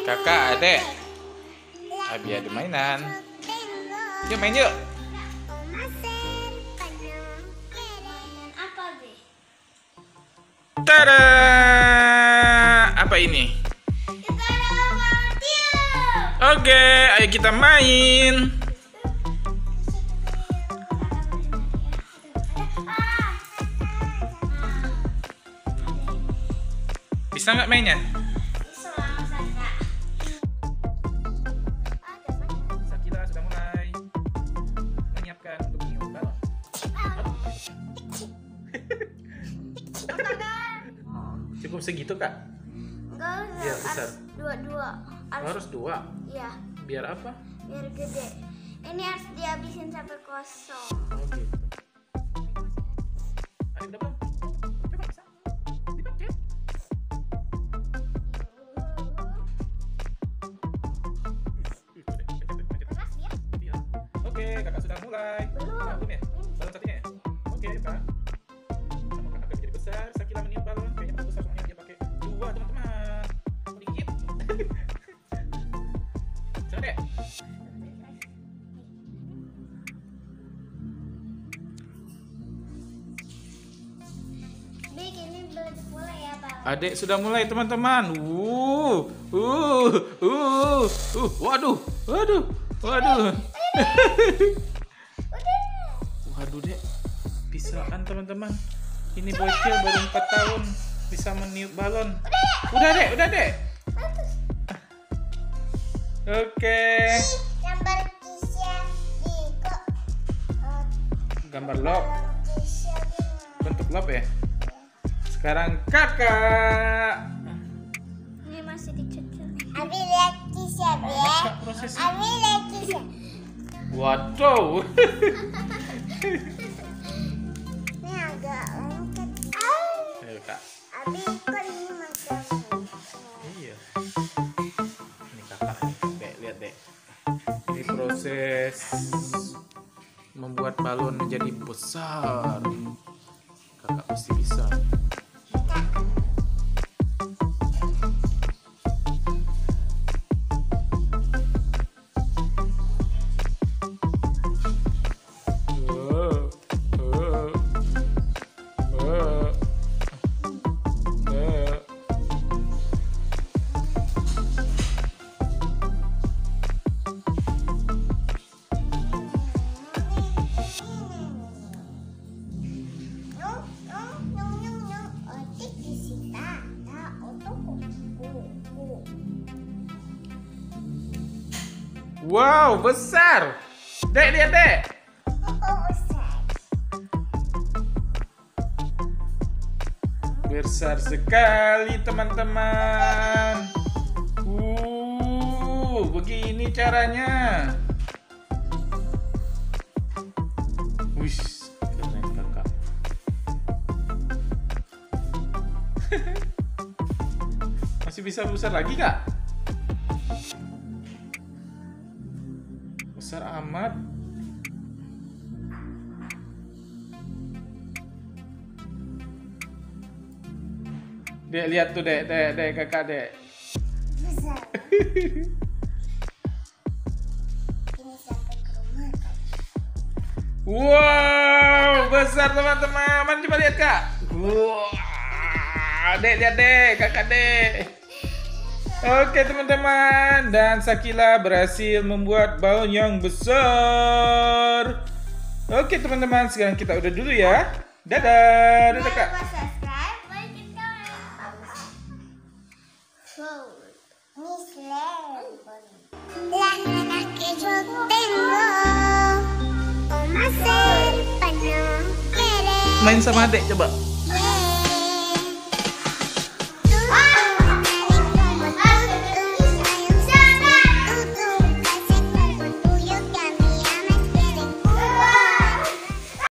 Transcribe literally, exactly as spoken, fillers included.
Kakak, adek. Abi ada mainan. Yuk main yuk. Tada! Apa ini? Oke, ayo kita main. Bisa nggak mainnya? Sakila sudah mulai menyiapkan untuk meniup balon. Cukup segitu kak? Enggak, Biar besar. Dua-dua. Harus dua. Iya. Biar apa? Biar gede. Ini harus dihabisin sampai kosong. Oh gitu. Ayo udah belum? Coba bisa. Dipakai. Iya. Oke, kakak sudah mulai. Belum. Kakak belum ya? Balon satunya ya? Oke, Pak. Sama kakak akan menjadi besar. Sakila meniup balon. Kayaknya bakal besar soalnya dia pakai dua, teman-teman. Sedikit. Coba deh. Bik, ini belum mulai ya, Pak. Adek sudah mulai teman-teman. Uh, uh, uh, uh, waduh, waduh, waduh. Waduh dek, bisaan teman-teman. Ini bocil baru empat tahun bisa meniup balon. Udah dek, udah dek. Oke. Gambar kisah di kok. Gambar love, bentuk love ya. Sekarang kakak. Ini masih dicecil. Abi lihat kisah ya. Proses. Abi lihat kisah. Waduh. Ini agak lengket. Ayo kak. Abi kan ini macam. Iya. Ini kakak, dek, lihat dek. Ini proses membuat balon menjadi besar. Kakak pasti bisa. Oh, oh, oh, oh. Nung nung nung nung nung. Otik disita. Tak otok ku ku. Wow, besar. Dek, lihat dek. Oh besar. Besar sekali teman-teman. Uh, begini caranya. Wih, keren kakak. Masih bisa besar lagi kak? Besar amat. Dek, lihat tuh dek, dek, dek, kakak dek. Besar. Ini sampai ke rumah kan. Wow, besar teman-teman. Mana coba lihat kak. Wow, dek, lihat dek, kakak dek. Oke teman-teman, dan Sakila berhasil membuat balon yang besar. Oke teman-teman, sekarang kita udah dulu ya. Dadah, dadah kak. Jangan lupa subscribe, like, and comment. Wow. Ini selain. Lah anak itu tengo. Oma serpano. Main sama adek coba.